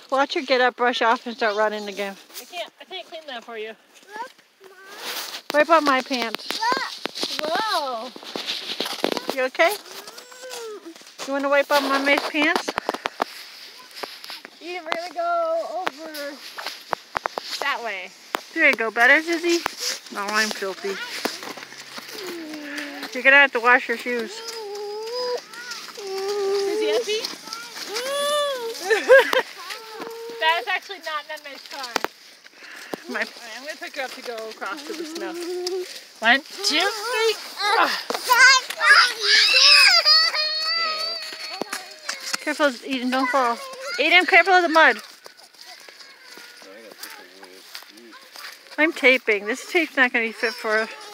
Watch her get up, brush off, and start running again. I can't clean that for you. Look, Mom. Wipe on my pants. Look. Whoa. You okay? You want to wipe on Mommy's pants? Eden, we're gonna go over that way. There you go. Better, Zizzy? No, I'm filthy. You're going to have to wash your shoes. Is he empty? That is actually not Nana's car. Alright, I'm gonna pick her up to go across to the snow. 1, 2, 3. Careful, Eden, don't fall. Eden, careful of the mud. I'm taping. This tape's not going to be fit for